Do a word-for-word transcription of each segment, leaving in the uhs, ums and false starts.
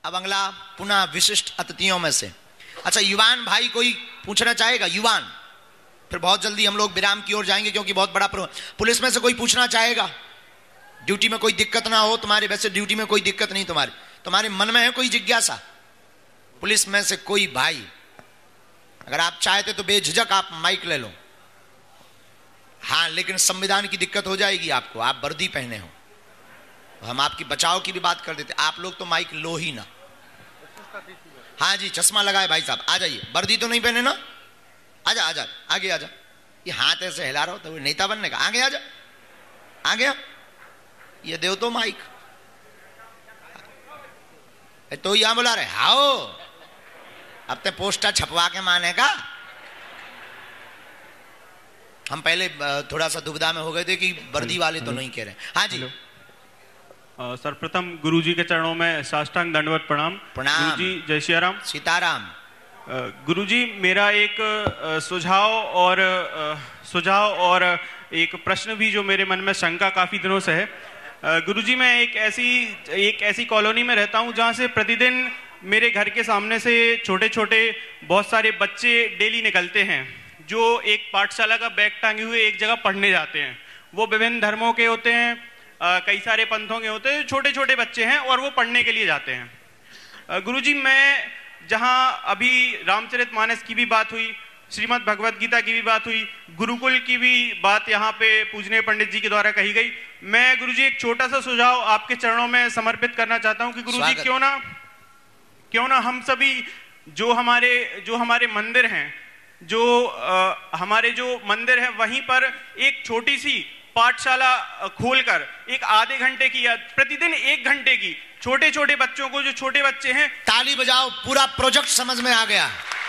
अब अगला पुनः विशिष्ट अतिथियों में से, अच्छा युवान भाई कोई पूछना चाहेगा? युवान, फिर बहुत जल्दी हम लोग विराम की ओर जाएंगे क्योंकि बहुत बड़ा प्रो... पुलिस में से कोई पूछना चाहेगा? ड्यूटी में कोई दिक्कत ना हो तुम्हारे, वैसे ड्यूटी में कोई दिक्कत नहीं, तुम्हारे तुम्हारे मन में है कोई जिज्ञासा? पुलिस में से कोई भाई, अगर आप चाहते तो बेझिझक आप माइक ले लो। हाँ, लेकिन संविधान की दिक्कत हो जाएगी आपको, आप वर्दी पहने हो, हम आपकी बचाव की भी बात कर देते। आप लोग तो माइक लो ही ना। हाँ जी, चश्मा लगाए भाई साहब, आ जाइए। वर्दी तो नहीं पहने ना? आजा आजा, आगे आजा। ये हाथ ऐसे हिला रहा हो तो वो नेता बनने का? आगे आजा, आ गया। ये देव तो माइक तो यहां बुला रहे, हाओ अब ते पोस्टर छपवा के माने का। हम पहले थोड़ा सा दुविधा में हो गए थे कि वर्दी वाले तो नहीं कह रहे। हाँ जी। सर्वप्रथम गुरुजी के चरणों में साष्टांग दंडवत प्रणाम। प्रणाम। गुरुजी जय सियाराम। सीताराम। गुरुजी, मेरा एक सुझाव और सुझाव और एक प्रश्न भी जो मेरे मन में शंका काफी दिनों से है। गुरुजी, मैं एक ऐसी एक ऐसी कॉलोनी में रहता हूं जहां से प्रतिदिन मेरे घर के सामने से छोटे छोटे बहुत सारे बच्चे डेली निकलते हैं, जो एक पाठशाला का बैग टांगे हुए एक जगह पढ़ने जाते हैं। वो विभिन्न धर्मों के होते हैं, आ, कई सारे पंथों के होते हैं, छोटे छोटे बच्चे हैं और वो पढ़ने के लिए जाते हैं। गुरुजी, मैं जहां अभी रामचरितमानस की भी बात हुई, श्रीमद् भगवत गीता की भी बात हुई, गुरुकुल की भी बात यहाँ पे पूजनीय पंडित जी के द्वारा कही गई। मैं गुरुजी एक छोटा सा सुझाव आपके चरणों में समर्पित करना चाहता हूँ कि गुरुजी क्यों ना क्यों ना हम सभी जो हमारे जो हमारे मंदिर हैं, जो आ, हमारे जो मंदिर हैं वहीं पर एक छोटी सी पाठशाला खोलकर एक आधे घंटे की या प्रतिदिन एक घंटे की छोटे छोटे बच्चों को, जो छोटे बच्चे हैं, ताली बजाओ, पूरा प्रोजेक्ट समझ में आ गया,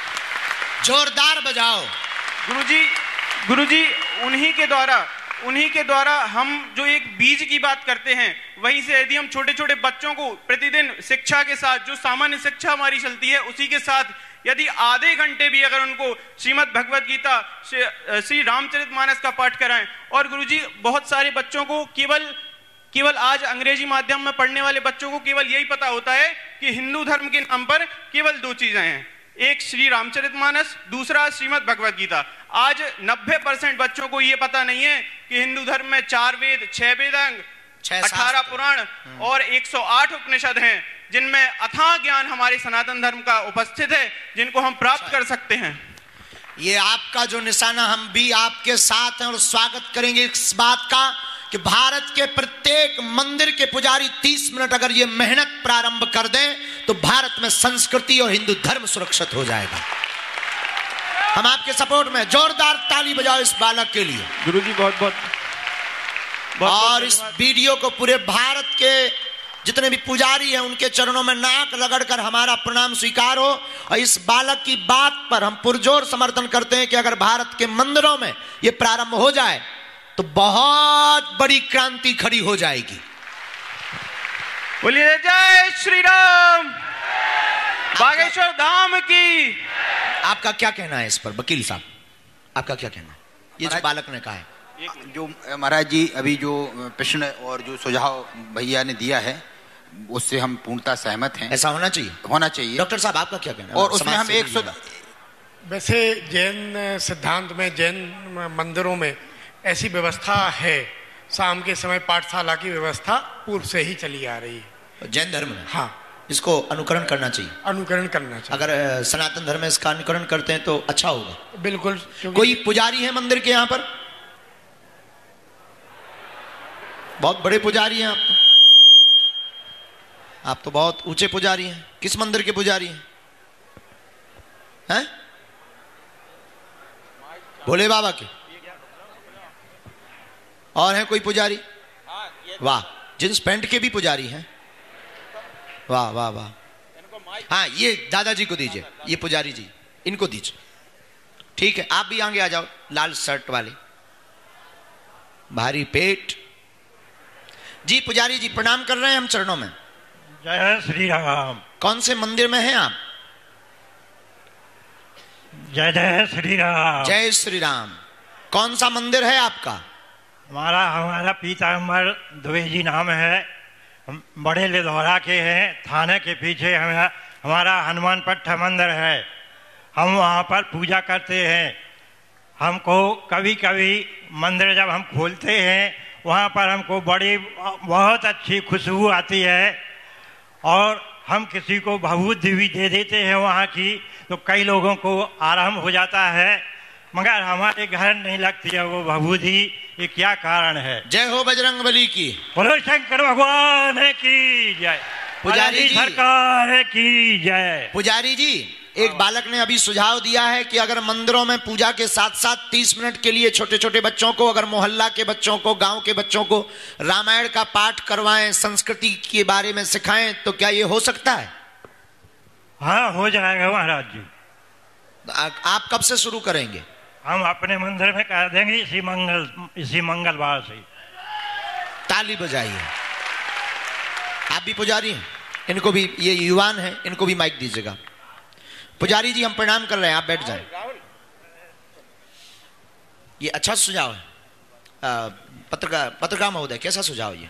जोरदार बजाओ। गुरुजी गुरुजी उन्हीं के द्वारा उन्हीं के द्वारा हम जो एक बीज की बात करते हैं, वहीं से यदि हम छोटे छोटे बच्चों को प्रतिदिन शिक्षा के साथ, जो सामान्य शिक्षा हमारी चलती है उसी के साथ, यदि आधे घंटे भी अगर उनको श्रीमद् भगवत गीता, श्री रामचरितमानस का पाठ कराएं। और गुरुजी, बहुत सारे बच्चों को केवल केवल आज अंग्रेजी माध्यम में पढ़ने वाले बच्चों को केवल यही पता होता है कि हिंदू धर्म के नाम पर केवल दो चीजें हैं, एक श्री रामचरितमानस, दूसरा श्रीमद् भगवत गीता। आज नब्बे परसेंट बच्चों को यह पता नहीं है कि हिंदू धर्म में चार वेद, छह वेदांग, अठारह पुराण और एक सौ आठ उपनिषद हैं, जिनमें अथाह ज्ञान हमारे सनातन धर्म का उपस्थित है, जिनको हम प्राप्त कर सकते हैं। ये आपका जो निशाना, हम भी आपके साथ हैं और स्वागत करेंगे इस बात का कि भारत के प्रत्येक मंदिर के पुजारी तीस मिनट अगर ये मेहनत प्रारंभ कर दें तो भारत में संस्कृति और हिंदू धर्म सुरक्षित हो जाएगा। हम आपके सपोर्ट में, जोरदार ताली बजाओ इस बालक के लिए। गुरुजी बहुत बहुत, बहुत और इस वीडियो को पूरे भारत के जितने भी पुजारी हैं उनके चरणों में नाक रगड़कर हमारा प्रणाम स्वीकार हो। और इस बालक की बात पर हम पुरजोर समर्थन करते हैं कि अगर भारत के मंदिरों में यह प्रारंभ हो जाए तो बहुत बड़ी क्रांति खड़ी हो जाएगी। बोलिए जय श्री राम, बागेश्वर धाम की। आपका क्या कहना है इस पर वकील साहब, आपका क्या कहना है ये जो बालक ने कहा है? जो महाराज जी अभी जो प्रश्न और जो सुझाव भैया ने दिया है उससे हम पूर्णतः सहमत हैं। ऐसा होना चाहिए, होना चाहिए। डॉक्टर साहब आपका क्या कहना है? और उसमें हम एक सुधा... वैसे जैन सिद्धांत में, जैन मंदिरों में ऐसी व्यवस्था है, शाम के समय पाठशाला की व्यवस्था पूर्व से ही चली आ रही है जैन धर्म में। हाँ, इसको अनुकरण करना चाहिए, अनुकरण करना चाहिए। अगर सनातन धर्म में इसका अनुकरण करते हैं तो अच्छा होगा। बिल्कुल। कोई पुजारी है मंदिर के यहाँ पर? बहुत बड़े पुजारी हैं आप तो, आप तो बहुत ऊंचे पुजारी हैं। किस मंदिर के पुजारी हैं? हैं? भोले बाबा के? और है कोई पुजारी? वाह, जींस पैंट के भी पुजारी हैं। वाह वाह वाह। हाँ, ये दादाजी को दीजिए, ये पुजारी जी इनको दीजिए। ठीक है, आप भी आगे आ जाओ, लाल शर्ट वाले, भारी पेट जी। पुजारी जी प्रणाम कर रहे हैं हम चरणों में। जय श्री राम। कौन से मंदिर में हैं आप? जय जय श्री राम। जय श्री राम। कौन सा मंदिर है आपका? हमारा हमारा पीताम्बर द्विवेदी नाम है हम बड़े लिधौरा के हैं, थाने के पीछे हमें हमारा हनुमान पट्टा मंदिर है। हम वहाँ पर पूजा करते हैं। हमको कभी कभी मंदिर जब हम खोलते हैं वहाँ पर हमको बड़ी बहुत अच्छी खुशबू आती है और हम किसी को भभूति भी दे देते हैं वहाँ की, तो कई लोगों को आराम हो जाता है, मगर हमारे घर नहीं लगती है वो भभूति। ये क्या कारण है? जय हो बजरंग बली की। बोलो शंकर भगवान की जय। पुजारी जी सरकार की जय। पुजारी जी, एक बालक ने अभी सुझाव दिया है कि अगर मंदिरों में पूजा के साथ साथ तीस मिनट के लिए छोटे छोटे बच्चों को, अगर मोहल्ला के बच्चों को, गांव के बच्चों को रामायण का पाठ करवाएं, संस्कृति के बारे में सिखाएं, तो क्या ये हो सकता है? हाँ, हो जाएगा महाराज जी। आ, आप कब से शुरू करेंगे? हम अपने मंदिर में कर देंगे इसी मंगल इसी मंगलवार से। ताली बजाइए। आप भी पुजारी हैं, इनको भी, ये युवान है, इनको भी माइक दीजिएगा। पुजारी जी हम प्रणाम कर रहे हैं, आप बैठ जाएं। ये अच्छा सुझाव है। पत्रकार पत्रकार महोदय, कैसा सुझाव ये?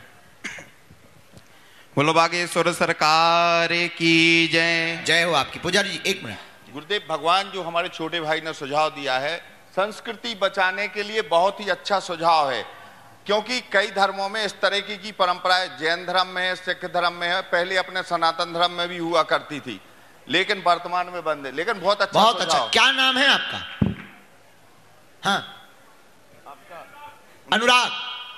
बोलो बागेश्वर सरकार की जय। जय हो आपकी। पुजारी जी एक मिनट। गुरुदेव भगवान जो हमारे छोटे भाई ने सुझाव दिया है, संस्कृति बचाने के लिए बहुत ही अच्छा सुझाव है, क्योंकि कई धर्मों में इस तरह की, की परंपराएं, जैन धर्म में है, सिख धर्म में है, पहले अपने सनातन धर्म में भी हुआ करती थी, लेकिन वर्तमान में बंद है। लेकिन बहुत अच्छा, बहुत अच्छा। क्या नाम है आपका? हाँ, अनुराग।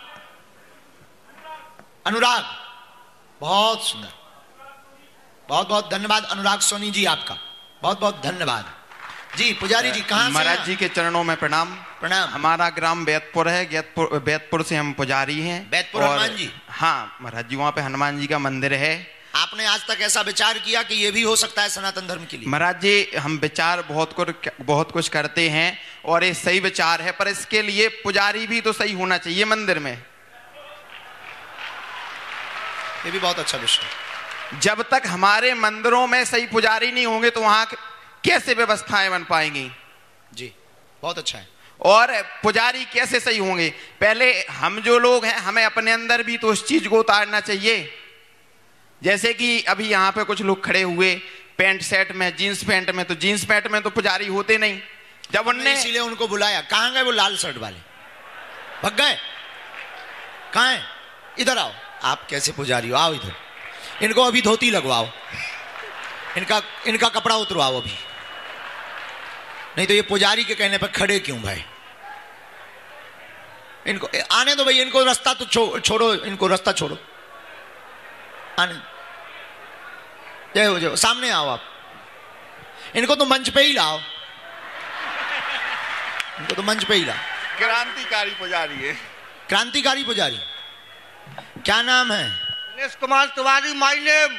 अनुराग, बहुत सुंदर, बहुत बहुत धन्यवाद अनुराग सोनी जी, आपका बहुत बहुत धन्यवाद जी। पुजारी जी कहाँ से? महाराज जी के चरणों में प्रणाम। प्रणाम। हमारा ग्राम बैतपुर है, बैतपुर बैतपुर से हम पुजारी हैं। बैतपुर हनुमान जी? हाँ महाराज जी, वहाँ पे हनुमान जी का मंदिर है। आपने आज तक ऐसा विचार किया कि ये भी हो सकता है सनातन धर्म के लिए? महाराज जी, हम विचार बहुत कुछ बहुत कुछ करते हैं और ये सही विचार है, पर इसके लिए पुजारी भी तो सही होना चाहिए मंदिर में। ये भी बहुत अच्छा विषय। जब तक हमारे मंदिरों में सही पुजारी नहीं होंगे तो वहां कैसे व्यवस्थाएं बन पाएंगी? जी बहुत अच्छा है। और पुजारी कैसे सही होंगे? पहले हम जो लोग हैं, हमें अपने अंदर भी तो उस चीज को उतारना चाहिए। जैसे कि अभी यहाँ पे कुछ लोग खड़े हुए पैंट शर्ट में, जीन्स पैंट में, तो जीन्स पैंट में तो पुजारी होते नहीं। जब उनने इसीलिए उनको बुलाया। कहाँ गए वो लाल शर्ट वाले? भग गए? कहाँ है? इधर आओ। आप कैसे पुजारी हो? आओ इधर। इनको अभी धोती लगवाओ, इनका इनका कपड़ा उतरवाओ अभी, नहीं तो ये पुजारी के कहने पर खड़े क्यों भाई? इनको आने दो भाई, इनको रास्ता तो छो, छोड़ो, इनको रास्ता छोड़ो, आने। जय हो, जय हो। सामने आओ आप। इनको तो मंच पे ही लाओ, इनको तो मंच पे ही लाओ। क्रांतिकारी पुजारी है। क्रांतिकारी पुजारी, क्या नाम है? Dinesh Kumar Tiwari my name.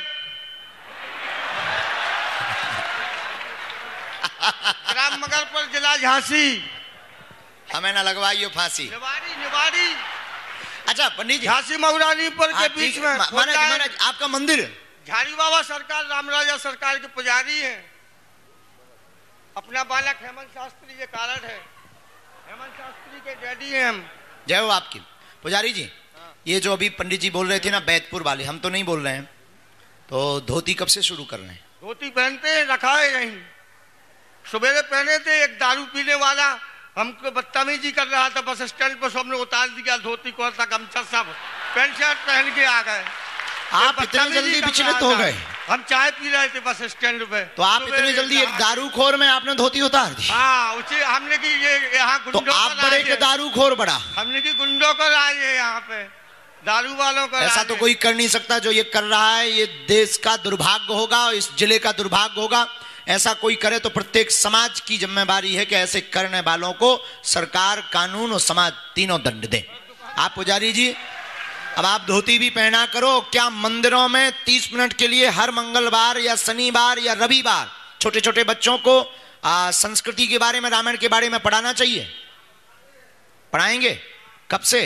ग्राम मगरपुर, जिला झांसी। हमें ना लगवाइए फांसी। निवाड़ी निवाड़ी। अच्छा पंडित जी, झांसी मऊरानीपुर के बीच में। महाराज महाराज आपका मंदिर? झाड़ी बाबा सरकार, रामराजा सरकार के पुजारी हैं। अपना बालक हेमंत शास्त्री के कारण है। हेमंत शास्त्री के डैडी हैं हम। जय हो आपकी। पुजारी जी, ये जो अभी पंडित जी बोल रहे थे ना बैतपुर वाले, हम तो नहीं बोल रहे हैं, तो धोती कब से शुरू कर रहे हैं? धोती पहनते हैं, रखा है नहीं। सवेरे पहने थे, एक दारू पीने वाला हमको बदतमीजी कर रहा था बस स्टैंड पर, सबने उतार दिया धोती को, गमछा सब पैंट शर्ट पहन के आ गए। आप इतने जल्दी विचलित हो गए? हम चाय पी रहे थे बस स्टैंड पे, तो आप इतने जल्दी एक दारूखोर में आपने धोती उतार दी? हाँ, उसे हमने की ये यहाँ तो आप बड़े के दारूखोर बड़ा? हमने की गुंडों को राज है यहाँ पे, दारू वालों का। ऐसा तो कोई कर नहीं सकता जो ये कर रहा है। ये देश का दुर्भाग्य होगा, इस जिले का दुर्भाग्य होगा। ऐसा कोई करे तो प्रत्येक समाज की जिम्मेदारी है कि ऐसे करने वालों को सरकार, कानून और समाज तीनों दंड दे। आप पुजारी जी, अब आप धोती भी पहना करो। क्या मंदिरों में तीस मिनट के लिए हर मंगलवार या शनिवार या रविवार छोटे छोटे बच्चों को आ, संस्कृति के बारे में, रामायण के बारे में पढ़ाना चाहिए? पढ़ाएंगे? कब से?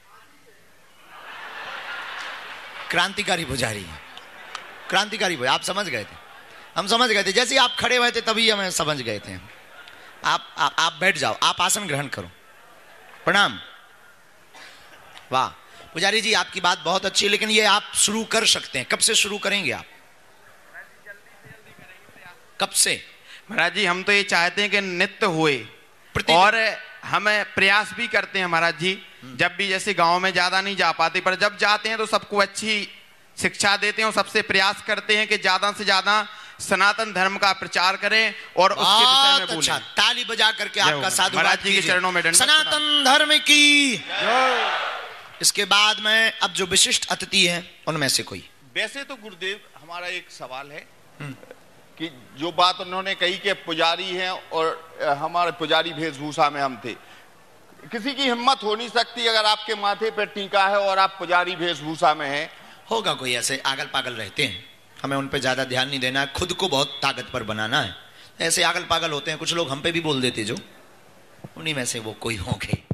क्रांतिकारी पुजारी, क्रांतिकारी पुजारी, आप समझ गए थे, हम समझ गए थे। जैसे आप खड़े हुए थे तभी हमें समझ गए थे। आप आप, आप बैठ जाओ, आप आसन ग्रहण करो। प्रणाम। वाह पुजारी जी आपकी बात बहुत अच्छी है, लेकिन ये आप शुरू कर सकते हैं, कब से शुरू करेंगे आप? कब से? महाराज जी हम तो ये चाहते हैं कि नित्य हुए, और हम प्रयास भी करते हैं महाराज जी। जब भी जैसे गांव में ज्यादा नहीं जा पाते, पर जब जाते हैं तो सबको अच्छी शिक्षा देते हैं और सबसे प्रयास करते हैं कि ज्यादा से ज्यादा सनातन धर्म का प्रचार करें और उसके विषय में बोलें। अच्छा, ताली बजा करके आपका साधुवाद महाराज जी के चरणों में दंडवत सनातन धर्म की। इसके बाद में अब जो विशिष्ट अतिथि हैं उनमें से कोई। वैसे तो गुरुदेव हमारा एक सवाल है कि जो बात उन्होंने कही कि पुजारी हैं और हमारे पुजारी वेशभूषा में हम थे, किसी की हिम्मत हो नहीं सकती अगर आपके माथे पे टीका है और आप पुजारी वेशभूषा में हैं। होगा कोई ऐसे आगल पागल रहते हैं, हमें उन पे ज्यादा ध्यान नहीं देना है, खुद को बहुत ताकतवर बनाना है। ऐसे आगल पागल होते हैं कुछ लोग, हम पे भी बोल देते जो, उन्हीं में से वो कोई होंगे।